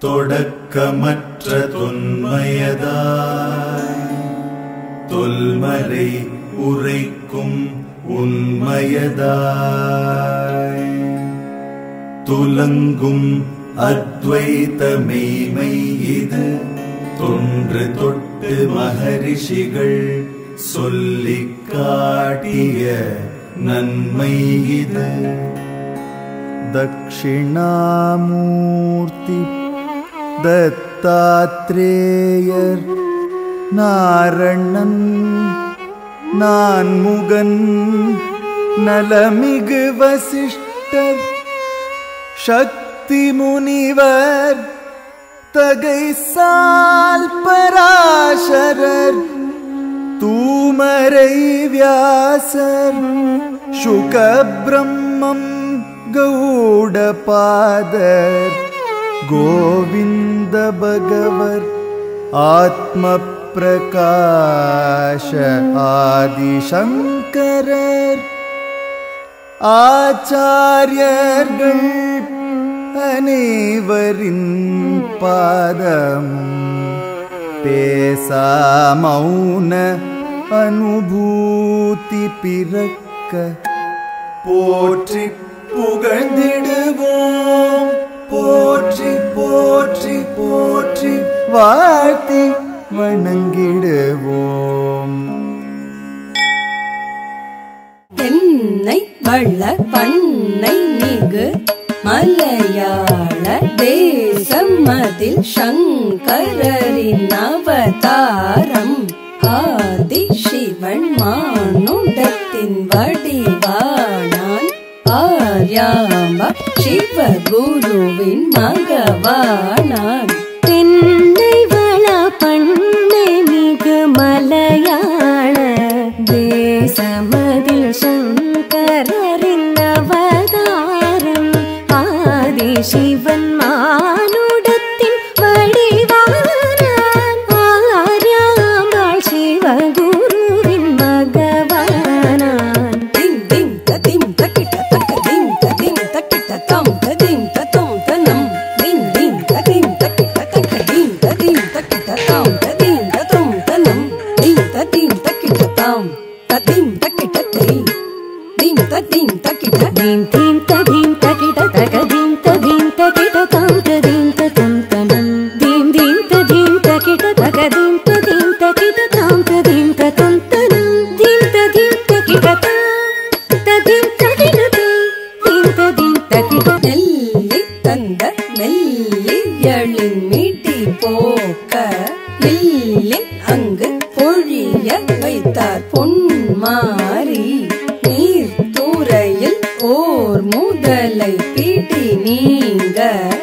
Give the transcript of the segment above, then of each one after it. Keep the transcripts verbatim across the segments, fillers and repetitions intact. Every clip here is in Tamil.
தொடக்கமற்ற தொன்மயதாய் தொல்மறை உரைக்கும் உண்மயதாய் துலங்கும் அத்வைத மெய்மை இது தொன்று தொட்டு மகரிஷிகள் சொல்லிக் காட்டிய நன்மை இது. தக்ஷிணாமூர்த்தி தத்தாத்ரேயர் நாரணன் நான்முகன் நலமிகு வசிஷ்டர் சக்தி முனிவர் தகைசால் பராசரர் தூமரை வியாசர் சுகபிரம்மம் கௌடபாதர் கோவிந்த பகவர் ஆத்ம பிரகாஷ ஆதிசங்கரர் ஆச்சாரியர்கள் அனைவரின் பாதம் பேசா மௌன அனுபூதி பிறக்க போற்றி புகழ்ந்திடுவோம். போற்றி போற்றி போற்றி வாழ்த்தி வணங்கிடுவோம். தென்னை வள்ள பண்ணை மிகு மலையாள தேசம் அதில் சங்கரரின் அவதாரம் ஆதி சிவன் மானுடத்தின் வடிவானான் ஆர்யாம்ப சிவகுருவின் மகவானான். தென்னை வள பண்ணை மிகு மலையாள தேசமதில் சங்கரரின் அவதாரம் ஆதி சிவன் மானுடத்தின் வடிவானான் ஆர்யாம்பாள் சிவகுருவின் மகவானான். திம் திம் ததிம் தக்கிட்ட தக்க திம் ததிம் தக்கிட்ட தம் ததிம் ததம் தனம் திம் திம் ததிம் தக்கிட்ட தக்க திம் ததிம் தக்கிட்ட தம் ததிம் ததம் தனம் திம் ததிம் தக்கிட்ட தம் ததிம் தக்கிட்ட தை திம் ததிம் தக்கிட்ட தீம் தீம் ததீம் தக்கிட்ட தக தீம் ததீம் தக்கிட்ட தம் ததீம் ததம் தனம் தீம் தீம் ததீம் தக்கிட்ட தக தீம் ததீம் தக்கிட்ட தம் ததீம் ததம் தனம் தீம் ததீம் தக்கிட்ட ததீம் தக்கிட்ட தீம் ததீம் தக்கிட்ட. நெல்லி தந்த மெல்லியலின் மீட்டி போக்க இல்லின் அங்கு பொழிய வைத்தார் பொன்மாரி நீர் தூரையில் ஓர் முதலை பிடி நீங்க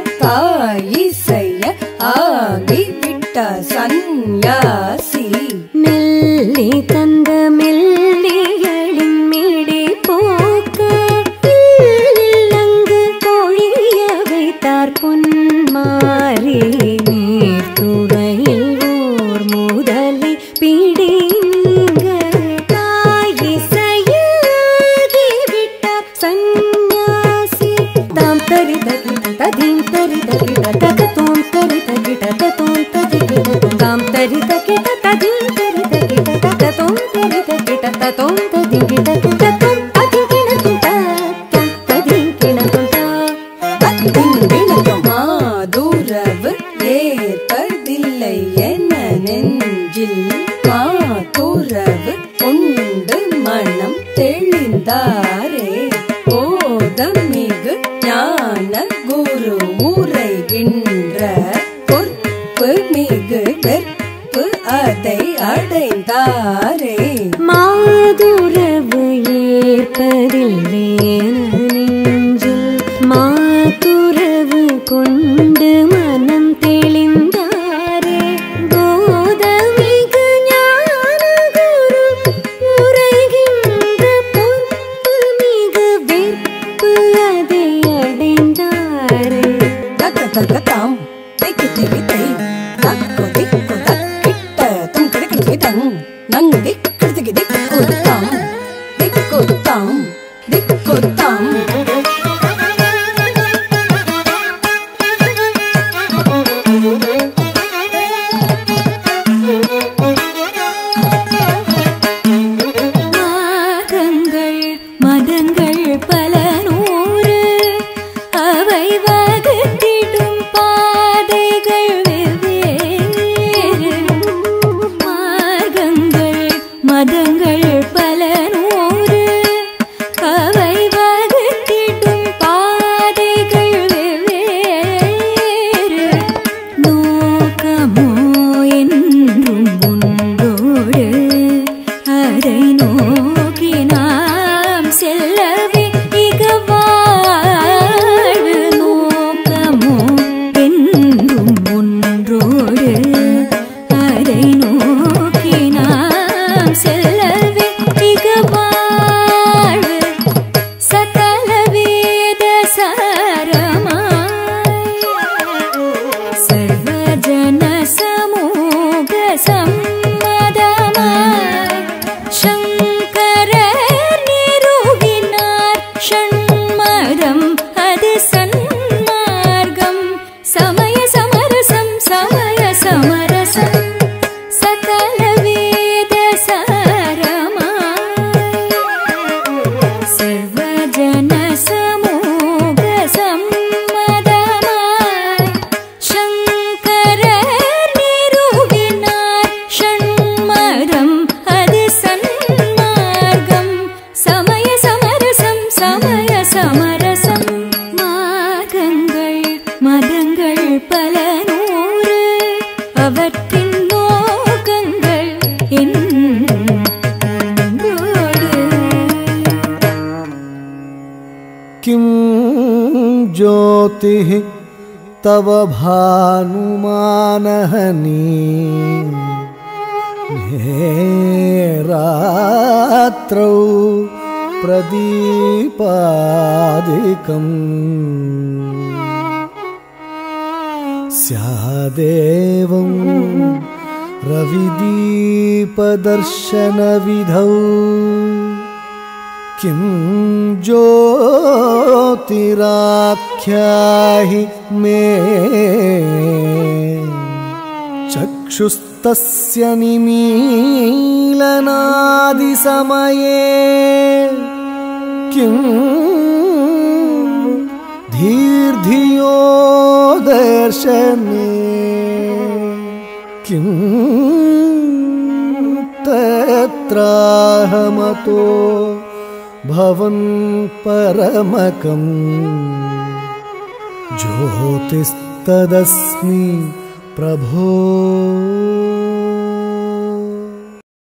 தாயிசைய ஆகிவிட்டார் சந்நியாசி. மெல்லி தந்த மெல்லியலின் மீடி போக்க இல்லங்கு பொழிய வைத்தார் பொன்மாரி நீர் துறையில் ஓர் முதலை பிடி நீங்க தாயிசையாகி விட்டார் சந்நியாசி. தாம் தரி தரி ததீம் தரி தரி தக தோம் தரி தகிட தோம் தகிட தாம் தரி தகிட ததீம் தரி தகிட தக தோம் தரி தகிட தோம் தகிட தோம் தகிட தோம் ததீம் கிண தோம் ததிம் மாதுரவு ஏற்பதில்லை என நெஞ்சில் மாதுரவு உண்டு மனம் தெளிந்தாரே போதமிகு ஞான குரு உரைகின்ற பொற்பு மிகு வெற்பு அதை அடைந்தாரே. மாதுரவு ஏற்பதில்லை நெஞ்சில் மாதுரவு கொண்டு மனம் தெளிந்தாரே போதமிகு ஞான குரு உரைகின்ற பொற்பு மிகு வெற்பு அதை அடைந்தாரே. தக்க தக்க தாம் தைக்கு திகி தை தக்கு திக்கு தக்கிட்ட தம் கிடைக்கு தங் நங் திக்கு திகி திக்கு தாம் திக்கு தாம் திக்கு தாம். பல நூறு அவற்றின் லோகங்கள் என்னோடு किं ज्योतिः तव भानुमानहनी रात्रौ प्रदीपादिकम् स्यादेवं रविदीपदर्शनविधौ किं ज्योतिराख्याहि मे चक्षुस्तस्य निमीलनादिसमये किं धीर्धियो दर्शने किं तत्राहमतो भवन् परमकं ज्योतिस्तदस्मि प्रभो।